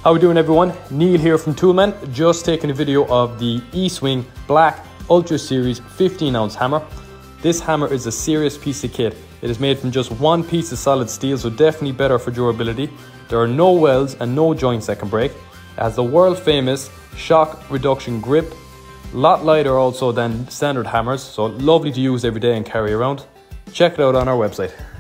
How we doing everyone? Neil here from Toolman, just taking a video of the Estwing Black Ultra Series 15-ounce hammer. This hammer is a serious piece of kit. It is made from just one piece of solid steel, so definitely better for durability. There are no welds and no joints that can break. It has the world famous shock reduction grip. A lot lighter also than standard hammers, so lovely to use every day and carry around. Check it out on our website.